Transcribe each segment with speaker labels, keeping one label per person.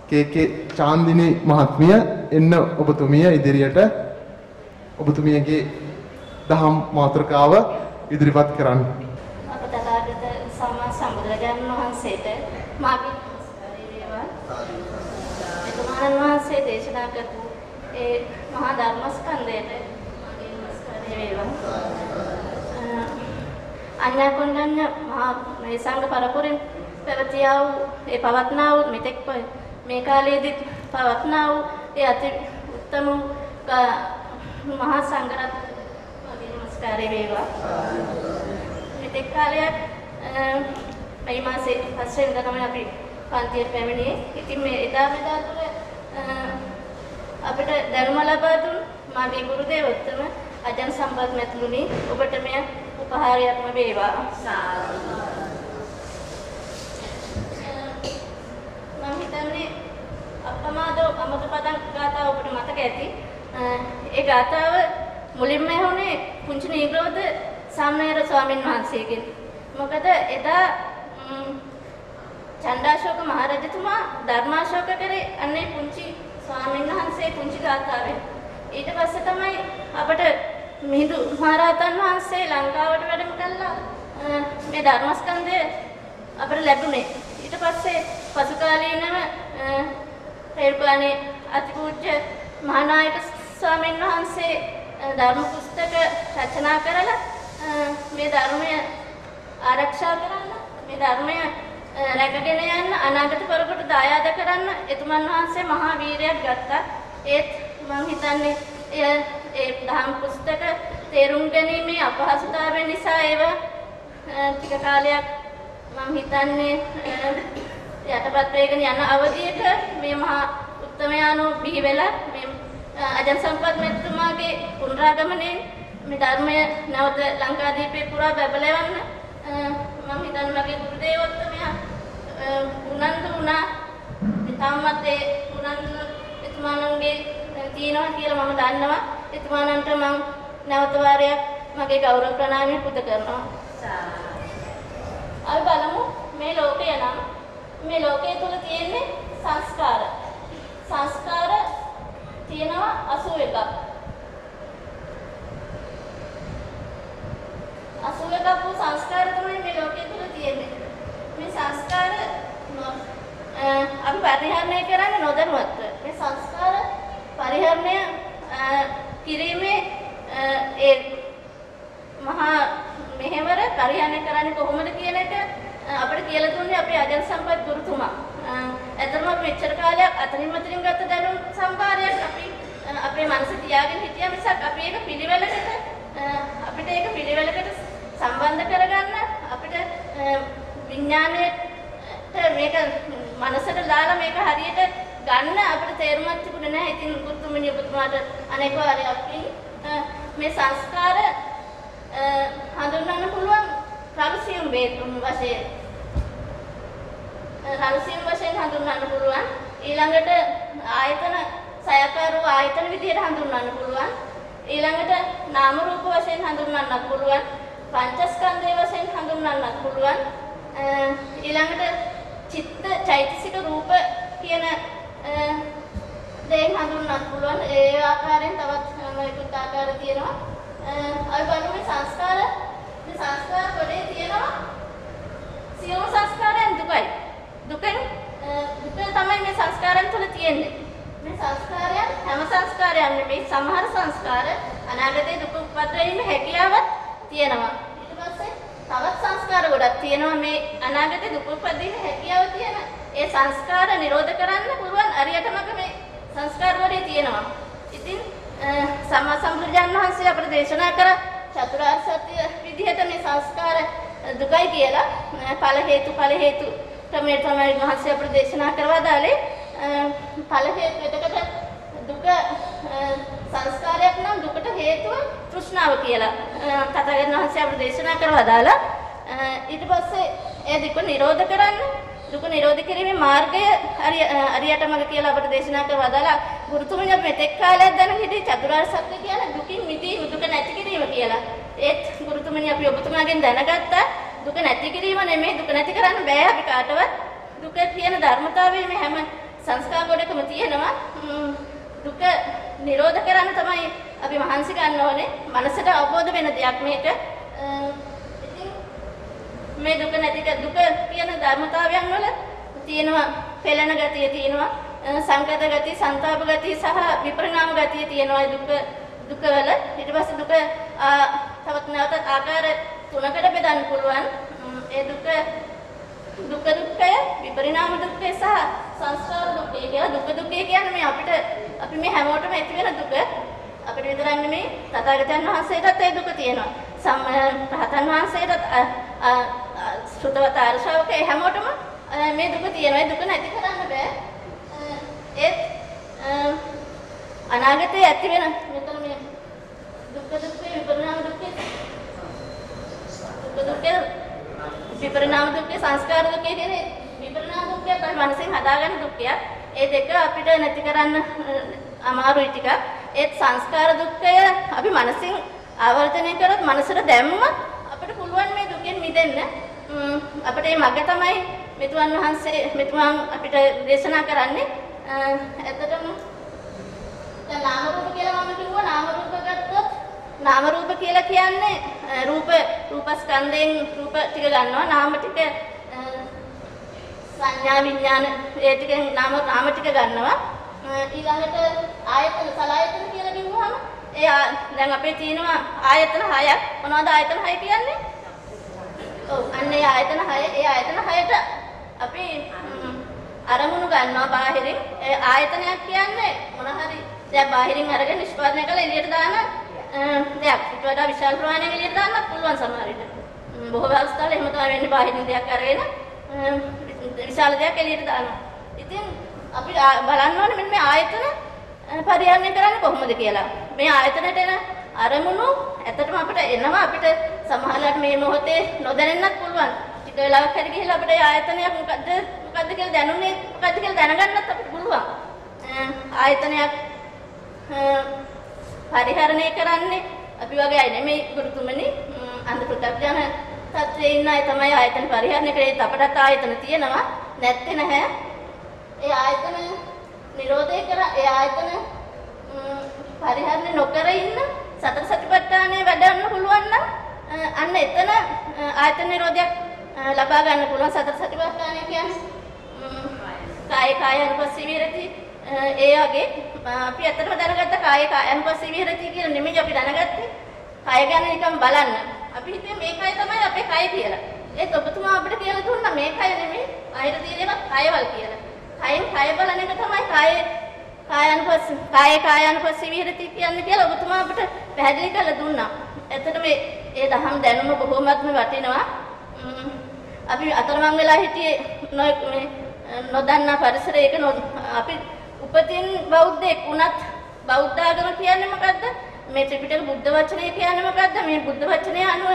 Speaker 1: කේ චාන්දිනී මහත්මිය එන්න ඔබතුමිය ඉදිරියට ඔබතුමියගේ දහම් මාතෘකාව ඉදිරිපත් කරන්න.
Speaker 2: අප තථාගත සම්මා සම්බුදුරජාණන් වහන්සේට මාගේ නමස්කාරය වේවා. එතුමාණන් වහන්සේ දේශනා කරපු ඒ මහා ධර්මස්කන්ධයට මාගේ නමස්කාරය වේවා. අඤ්ඤාකොණ්ඩඤ්ඤ මහා මේ සංඝ පරපුරෙන් පැවතියා වූ ඒ පවත්නා වූ මෙතෙක් මේ කාලයේදී පවත්නා වූ ඒ අති උත්තම මහා සංඝරත්නයට මාගේ නමස්කාරය වේවා. මෙතෙක් කාලයක් මේ මාසේ 5 වෙනිදා තමයි අපි පන්තිය පැමිණියේ. ඉතින් මේ එදා මෙදා තුළ අපිට ධර්ම ලබා දුන් මාගේ ගුරු දේවෝත්තම අජන් සම්පත් මැතිණුනි ඔබට මෙය උපහාරයක්ම වේවා. මම හිතන්නේ අප්පමාදෝ අමතපදං ගාථාව ඔබට මතක ඇති. ඒ ගාථාව මුලින්ම ඇහුනේ පුංචි නීග්‍රෝධ සම්මේර ස්වාමීන් වහන්සේගෙන්. මොකද එදා චණ්ඩාශෝක මහරජතුමා ධර්මාශෝක කරේ අන්නේ පුංචි ස්වාමීන් වහන්සේ පුංචි ගාථාවෙන්. ඊට පස්සේ තමයි අපට මිහිඳු මහරහතන් වහන්සේ ලංකාවට වැඩම කළා මේ ධර්මස්කන්ධය අපට ලැබුණේ. ඊට පස්සේ පසු කාලීනව රේරුකාණේ අතිපූජ්‍ය මහානායක ස්වාමීන් වහන්සේ ධර්ම පුස්තක රචනා කරලා මේ ධර්මය ආරක්ෂා කරන්න මේ ධර්මය රැකගෙන යන්න අනාගත පරපුරට දායාද කරන්න එතුමන් වහන්සේ මහා වීරයක් ගත්තා. ඒත් මම හිතන්නේ ඒ ධර්ම පුස්තක තේරුම් ගැනීමේ අපහසුතාවය නිසා ඒව ටික කාලයක් මම හිතන්නේ යටපත් වේගෙන යන අවධියක මේ මහා උත්තමයාණෝ බිහි වෙලා මේ අජන් සම්පත් මෙතුමාගේ පුනරාගමනයේ මේ ධර්මය නැවත ලංකාදීපේ පුරා බබලවන්න මම හිතන්නේ මගේ ගුරු දේවෝත්තමයා උනන්දු වුණා. තාමත් ඒ උනන්දු එතුමාණන්ගේ තියෙනවා කියලා මම දන්නවා. එතුමාණන්ට මම නැවත වාරයක් මගේ ගෞරව ප්‍රණාමය පුද කරනවා. අපි බලමු මේ ලෝකය නම් මේ ලෝකයේ තුල තියෙන්නේ සංස්කාර. සංස්කාර තියෙනවා 81ක්. 81ක් වූ සංස්කාර තමයි මේ ලෝකයේ තුල තියෙන්නේ. මේ සංස්කාර අපි පරිහරණය කරන්නේ නොදැනුවත්ව. මේ සංස්කාර පරිහරණය කිරීමේ ඒ මහා මෙහෙවර පරිහරණය කරන්නේ කොහොමද කියන එක අපිට කියලා දුන්නේ අපේ අජන් සම්පත් ගුරුතුමා. ඇත්තටම අපි මෙච්චර කාලයක් අතනින් මතනින් ගත්ත දැනුම් සම්භාරයක් අපි අපේ මනසේ තියාගෙන හිටියා මිසක් අපි ඒක පිළිවෙලකට අපිට ඒක පිළිවෙලකට සම්බන්ධ කරගන්න අපිට විඥාණයට මේක මනසට දාලා මේක හරියට ගන්න අපිට තේරුමක් තිබුණේ නැහැ. ඉතින් ගුරුතුමනි ඔබතුමාට අනේක වාරයක් මේ සංස්කාර හඳුන්වන්න පුළුවන් රාගසියම් වශයෙන්. රාගසියම් වශයෙන් හඳුන්වන්න පුළුවන්. ඊළඟට ආයතන සයකාරෝ ආයතන විදියට හඳුන්වන්න පුළුවන්. ඊළඟට නාම රූප වශයෙන් හඳුන්වන්නත් පුළුවන්. පංචස්කන්ධය වශයෙන් හඳුන්වන්නත් පුළුවන්. ඊළඟට චිත්ත චෛතසික රූප කියන දෙයින් හඳුන්වන්නත් පුළුවන්. ඒ ආකාරයෙන් තවත් මොකක්ද ආකාර තියෙනවා. අපි බලමු මේ සංස්කාර කොටේ තියෙනවා සියලු සංස්කාරයන් දුකයි. දුක තමයි මේ සංස්කාරයන් තුළ තියෙන්නේ. මේ සංස්කාරයන් හැම සංස්කාරයක්ම නෙමෙයි සමහර සංස්කාර අනාගතයේ දුක උපද්දවීමේ හැකියාවක් තියෙනවා. ඊට පස්සේ තවත් සංස්කාර ගොඩක් තියෙනවා මේ අනාගතයේ දුක උපද්දවීමේ හැකියාව තියෙන. ඒ සංස්කාර නිරෝධ කරන්න පුළුවන් අරියටමක මේ සංස්කාර වලේ තියෙනවා. ඉතින් සම්මා සම්බුදුරජාණන් වහන්සේ අපට දේශනා කර චතුරාර්ය සත්‍ය විදිහට මේ සංස්කාර දුකයි කියලා ඵල හේතු ක්‍රමයට තමයි මහත්ය අපට දේශනා කරවා දාලේ. ඵල හේතු එතකොට දුක සංස්කාරයක් නම් දුකට හේතුව තෘෂ්ණාව කියලා තථාගතයන් වහන්සේ අපට දේශනා කරවා දාලා ඊට පස්සේ ඒ දුක නිරෝධ කරන්න දුක නිරෝධ කිරීමේ මාර්ගය අරියටමග කියලා අපට දේශනා කරලා දාලා ගුරුතුමනි අපි මෙතෙක් කාලයක් දැන හිටියේ චතුරාර්ය සත්‍ය කියන්නේ දුකින් මිදීම දුක නැති කිරීම කියලා. ඒත් ගුරුතුමනි අපි ඔබතුමාගෙන් දැනගත්තා දුක නැති කිරීම නෙමෙයි දුක නැති කරන්න බෑ අපි කාටවත්. දුක කියන ධර්මතාවය මේ හැම සංස්කාර එකම තියෙනවා දුක නිරෝධ කරන්න තමයි අපි මහන්සි ගන්න ඕනේ. මනසට අවබෝධ වෙන දෙයක් මේක. ඉතින් මේ දුක දුක කියන ධර්මතාවයන් වල තියෙනවා පෙළෙන ගතිය තියෙනවා සංකත ගතිය, සංතාප ගතිය සහ විපරිණාම ගතිය තියෙනවා දුකවල. ඊට පස්සේ දුක තවත් නැවතත් ආකාර තුනකට බෙදන්න පුළුවන්. ඒ දුක්ඛය, විපරිණාම දුක්ඛය සහ සංස්කාර දුක්ඛය කියලා. දුක්ඛය කියන්නේ මේ අපි මේ හැමෝටම ඇති වෙන දුක. අපිට විතරක් නෙමෙයි තථාගතයන් වහන්සේටත් ඒ දුක තියෙනවා. රහතන් වහන්සේටත් ශ්‍රුතවත ආර්ශාවකේ හැමෝටම මේ දුක තියෙනවා. ඒ දුක නැති කරන්න බෑ. ඒත් අනාගතයේ ඇති වෙන මෙතන මේ දුක්ඛය, විපරිණාම දුක්ඛය, විපරිණාම දුක්ඛය, සංස්කාර දුක්ඛය කියන්නේ විපරිණාම දුක්ඛය තමයි මනසෙන් හදාගන්න දුක්ඛයක්. ඒ දෙක අපිට නැති කරන්න අමාරුයි ටිකක්. ඒත් සංස්කාර දුක්ඛය අපි මනසින් ආවර්තනය කරොත් මනසට දැම්මොත් අපිට පුළුවන් මේ දුකෙන් මිදෙන්න. අපිට මේ මඟ තමයි මෙතුමන් අපිට දේශනා කරන්නේ. ඇත්තටම දැන් නාම රූප කියලා මම කිව්වා. නාම රූප ගත්තොත් නාම රූප කියලා කියන්නේ රූපස්කන්ධයෙන් රූප ටික ගන්නවා. නාම ටික සංඥා විඥාන ඒ ටිකෙන් නාම ටික ගන්නවා. ඊළඟට ආයතන සලආයතන කියලා කිව්වහම දැන් අපේ තියෙනවා ආයතන 6ක්. මොනවද ආයතන 6 කියන්නේ? ඔව් අන්න ඒ ආයතන 6ට අපි අරමුණු ගන්නවා බාහිරින්. ඒ ආයතනයක් කියන්නේ මොන හරි දැන් බාහිරින් අරගෙන නිෂ්පාදනය කරලා එළියට දාන දෙයක්. ඊට වඩා විශාල ප්‍රමාණයක් එළියට දාන්නත් පුළුවන් සමහර විට. බොහෝ අවස්ථාවල එහෙම තමයි වෙන්නේ. බාහිරින් දෙයක් අරගෙන විශාල දෙයක් එළියට දානවා. ඉතින් අපි බලන්න ඕනේ මෙන්න මේ ආයතන පරිහරණය කරන්නේ කොහොමද කියලා. මේ ආයතනට එන අරමුණු ඇත්තටම අපිට එනවා. අපිට සමහරවිට මේ මොහොතේ නොදැනෙන්නත් පුළුවන්. ටික වෙලාවක් හරි ගිහිල්ලා අපිට ආයතනයක් මොකද්ද කියලා දැනුනේ මොකද්ද කියලා දැනගන්නත් අපිට පුළුවන්. ආයතනයක් පරිහරණය කරන්නේ අපි වගේ අය නෙමෙයි ගුරුතුමනි. අන්ධ පුතග්ජන තත්ත්වයේ ඉන්න අය තමයි ආයතන පරිහරණය කරේ. අපටත් ආයතන තියෙනවා නැත්තේ නැහැ. ඒ ආයතන නිරෝධය කර ඒ ආයතන පරිහරණය නොකර ඉන්න සතර සතිපට්ඨානය වැඩන්න පුළුවන් නම් අන්න එතන ආයතන නිරෝධයක් ලබා ගන්න පුළුවන්. සතර සතිපට්ඨානය කියන්නේ කායानुपස්සී විහෙරති. ඒ වගේ අපි ඇත්තටම දැනගත්ත කායानुपස්සී විහෙරති කියලා නෙමෙයි අපි දැනගත්තේ. කය ගැන නිකන් බලන්න. අපි හිතුවේ මේ කය තමයි අපේ කය කියලා. ඒත් ඔබතුමා අපිට කියලා දුන්නා මේ කය නෙමෙයි බාහිර තියෙනවත් කයවල් කියලා. කයෙන් කය බලන එක තමයි කායानुपස්සී විහෙරති කියන්නේ කියලා ඔබතුමා අපිට පැහැදිලි කරලා දුන්නා. ඇත්තටම ඒ දහම් දැනුම බොහොමත්ම වටිනවා. අපි අතරමං වෙලා හිටියේ නොදන්නා පරිසරයක අපි උපතින් බෞද්ධයෙක් වුණත් බෞද්ධ ආගම කියන්නේ මොකද්ද? මේ ත්‍රිපිටක බුද්ධ වචනය කියන්නේ මොකද්ද? මේ බුද්ධ වචනය අනුව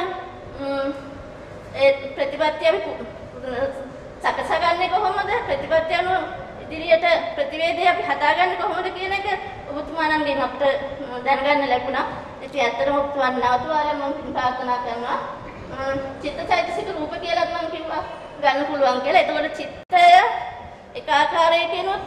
Speaker 2: ඒ ප්‍රතිපත්තිය අපි සකසගන්නේ කොහොමද? ප්‍රතිපත්තිය අනුව ඉදිරියට ප්‍රතිවේදය අපි හදාගන්නේ කොහොමද කියන එක ඔබතුමාණන්ගෙන් අපිට දැනගන්න ලැබුණා. ඉතින් ඇත්තටම ඔබතුමාන් නැවත වාරයක් මම ප්‍රාර්ථනා කරනවා. චිත්තචෛතසික රූප කියලා මම කිව්වා ගන්න පුළුවන් කියලා. එතකොට චිත්තය එක ආකාරයකිනුත්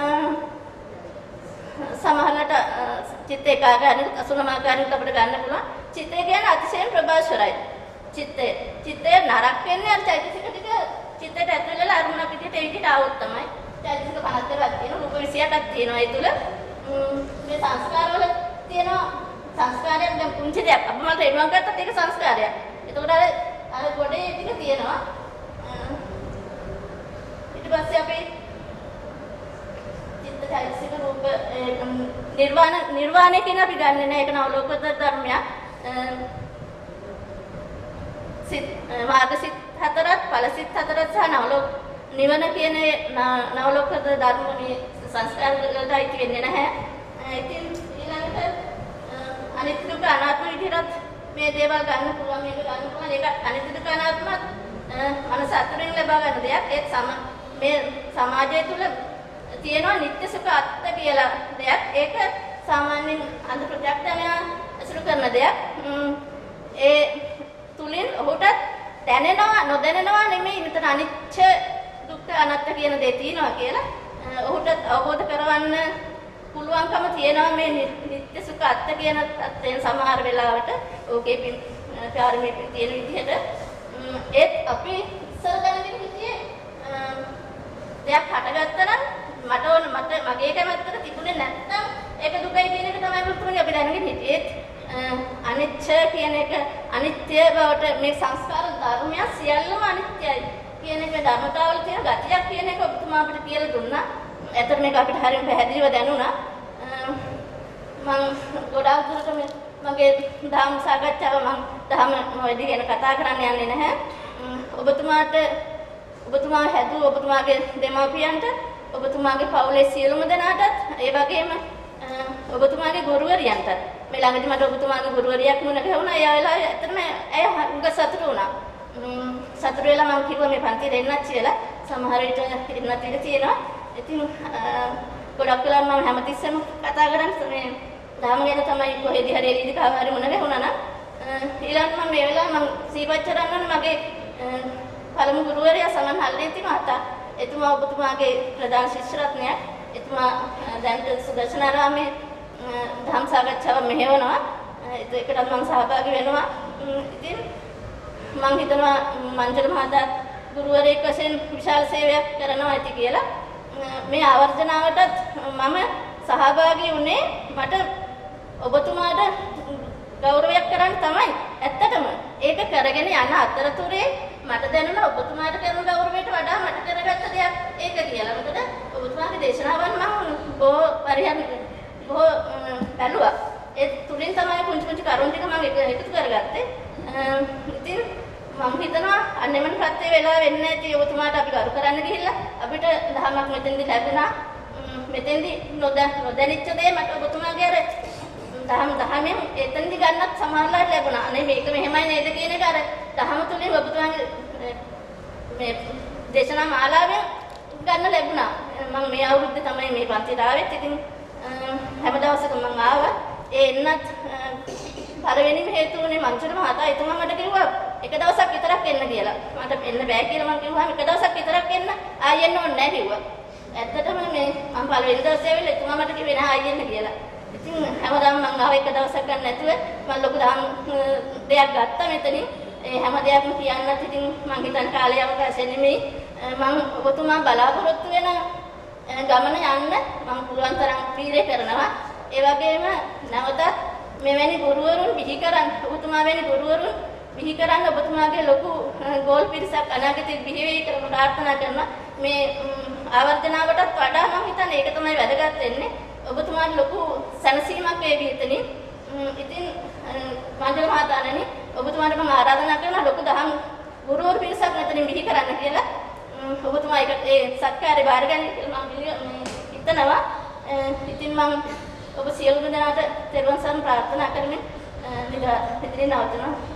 Speaker 2: සමහරකට චිත්ත එක ආකාරයකින් අසුනම ආකාරයකින් අපිට ගන්න පුළුවන්. චිත්තය කියන්නේ අතිශයින් ප්‍රබෝෂරයි. චිත්තය නරක වෙන්නේ අර චෛතසික ටික චිත්තයට ඇතුල් වෙලා අරමුණක් විදිහට ඒ විදිහට ආවොත් තමයි. චෛතසික 52ක් තියෙනවා, රූප 28ක් තියෙනවා. ඒ තුල මේ සංස්කාරවල තියෙනවා සංස්කාරයන් දැන් පුංචි දෙයක්. අපි මට එනවා ගත්තත් ඒක සංස්කාරයක්. එතකොට අර ගොඩේ ටික තියෙනවා. ඊට පස්සේ අපි චිත්තචෛතසික රූප නිර්වාණය කියන අපි ගන්නෙ නෑ. ඒක නවලෝකෝත්තර ධර්මයක්. මාර්ගසිත 4ත් ඵලසිත 4ත් සහ නිවන කියන නවලෝකෝත්තර ධර්ම මේ සංස්කාර වලට අයිති වෙන්නේ නැහැ. ඉතින් ඊළඟට අනිත්‍ය දුක්ඛ අනාත්ම විදිහට මේ දේවල් ගන්න පුළුවන්. මේක ගන්න පුළුවන්. ඒක අනිත්‍ය දුක්ඛ අනාත්මත් මනස අතුරින් ලබා ගන්න දෙයක්. ඒත් මේ සමාජය තුළ තියෙනවා නිත්‍ය සුඛ අත්ත කියලා දෙයක්. ඒක සාමාන්‍යයෙන් අන්ධ ප්‍රත්‍යක්ෂණය අසුරු කරන දෙයක්. ඒ තුලින් ඔහුට දැනෙනවා නොදැනෙනවා නෙමෙයි මෙතන අනිච්ච දුක්ඛ අනාත්ම කියන දේ තියෙනවා කියලා ඔහුට අවබෝධ කරව පවත්වන්න පුළුවන්කම තියෙනවා මේ නිත්‍ය සුඛ අත්ත කියන තත්ත්වයෙන් සමහර වෙලාවට ඕකේ පාරමී තියෙන විදිහට ඒත් අපි ඉස්සර දැනගෙන හිටියේ දෙයක් හටගත්තා නම් මට මගේ කැමැත්තට තිබුණේ නැත්නම් ඒක දුකයි කියන එක තමයි පුතුමනි අපි දැනගෙන හිටියේ අනිත්‍ය කියන එක අනිත්‍ය බවට මේ සංස්කාර ධර්මය සියල්ලම අනිත්‍යයි කියන එක ධර්මතාවල තියෙන ගතියක් කියන එක ඔබතුමා අපිට කියලා දුන්නා. ඇත්තට මේක අපිට හරියට පැහැදිලිව දැනුණා. මම ගොඩාක් දුරට මගේ ධර්ම සාකච්ඡාව මම ධර්ම වැඩි ගැන කතා කරන්න යන්නේ නැහැ. ඔබතුමා හැදුව ඔබතුමාගේ දෙමාපියන්ට ඔබතුමාගේ පවුලේ සියලුම දෙනාටත් ඒ වගේම ඔබතුමාගේ ගුරුවරියන්ටත් මේ ළඟදී මට ඔබතුමාගේ ගුරුවරියක් මුණ ගැහුණා. ඒ වෙලාවේ ඇත්තටම ඇය උග සතුටු වුණා. සතුටු වෙලා මම කිව්වා මේ පන්තියට එන්නත් කියලා. සමහර විට එන්නත් ඉඩ තියෙනවා. ඉතින් ගොඩක් වෙලාවට මම හැමතිස්සෙම කතා කරන්නේ මේ ධර්ම ගැන තමයි කොහෙදි හරි එළියදී කාවාරි මුණ ගැහුණා නම් ඊළඟට මම මේ වෙලාවේ මම සීපත් කරන්න ඕනේ මගේ පළමු ගුරුවරයා සමන් හල්ලේති මහතා. එතුමා ඔබතුමාගේ ප්‍රධාන ශිෂ්‍ය රත්නයක්. එතුමා දැන් සුදර්ශනාරාමේ ධම් සාකච්ඡාව මෙහෙවනවා. ඒකටත් මම සහභාගී වෙනවා. ඉතින් මම හිතනවා මංජල මහතාත් ගුරුවරයෙක් වශයෙන් විශාල සේවයක් කරනවා ඇති කියලා. මේ ආවර්ජනාවටත් මම සහභාගී වුණේ මට ඔබතුමාට ගෞරවයක් කරන්න තමයි. ඇත්තටම ඒක කරගෙන යන අතරතුරේ මට දැනුණා ඔබතුමාට කරන ගෞරවයට වඩා මට කරගත්ත දෙයක් ඒක කියලා. මොකද ඔබතුමාගේ දේශනාවන් මම බොහෝ බැලුවා. ඒ තුලින් තමයි පුංචි කරුණු ටික මම එකතු කරගත්තේ. ඉතින් මම හිතනවා අන්නෙමන ප්‍රත්‍ය වෙලා වෙන්නේ නැති ඔබතුමාට අපි කරු කරන්න ගිහිල්ලා අපිට දහමක් මෙතෙන්දි ලැබුණා. මෙතෙන්දි නොදැනිච්ච දේ මට ඔබතුමාගේ අර දහමෙන් එතෙන්දි ගන්නත් සමහරලාට ලැබුණා. අනේ මේක මෙහෙමයි නේද කියන එක අර දහම තුලින් ඔබතුමාගේ මේ දේශනා මාලාවෙන් ගන්න ලැබුණා. මම මේ අවුරුද්දේ තමයි මේ පන්තියට ආවෙත්. ඉතින් හැම දවසකම මම ආවා. ඒ එන්නත් පළවෙනිම හේතුව උනේ මංජුල මහතා. එතුමා මට කිව්වා එක දවසක් විතරක් එන්න කියලා. මට එන්න බෑ කියලා මම කිව්වා. එක දවසක් විතරක් එන්න ආයෙ එන්න ඕනේ නැහැ කිව්වා. ඇත්තටම මේ මම පළවෙනි දවසේ ආවිල්ලා එතුමා මට කිව්වේ නෑ ආයෙ එන්න කියලා. ඉතින් හැමදාම මම ආව එක දවසක් ගන්න නැතුව මම ලොකු දෙයක් ගත්තා මෙතනින්. ඒ හැම දෙයක්ම කියන්නත් ඉතින් මම හිතන කාලය අවකාශය නෙමෙයි. මම ඔබතුමා බලාපොරොත්තු වෙන ගමන යන්න මම පුළුවන් තරම් පීරේ කරනවා. ඒ වගේම නැවතත් මෙවැනි ගුරුවරුන් බිහි කරන් ඔබතුමා වැනි ගුරුවරුන් බිහි කරන් ඔබතුමාගේ ලොකු ගෝල් පිරිසක් අනාගතේ බිහි වෙයි කියලා ප්‍රාර්ථනා කරනවා. මේ ආවර්ජනාවටත් වඩා මම හිතන්නේ ඒක තමයි වැදගත් වෙන්නේ. ඔබතුමාට ලොකු සැනසීමක් වේවි එතනින්. ඉතින් මංජල මහතාණනි ඔබතුමාට මම ආරාධනා කරනවා ලොකු දහම් ගුරුවරු පිරිසක් මෙතනින් බිහි කරන්න කියලා. ඔබතුමා ඒ සත්කාරය බාරගන්න කියලා මම හිතනවා. ඉතින් මම ඔබ සියලුම දෙනාට තෙරුවන් සරණ ප්‍රාර්ථනා කරමින් ඉදිරියට නවතනවා.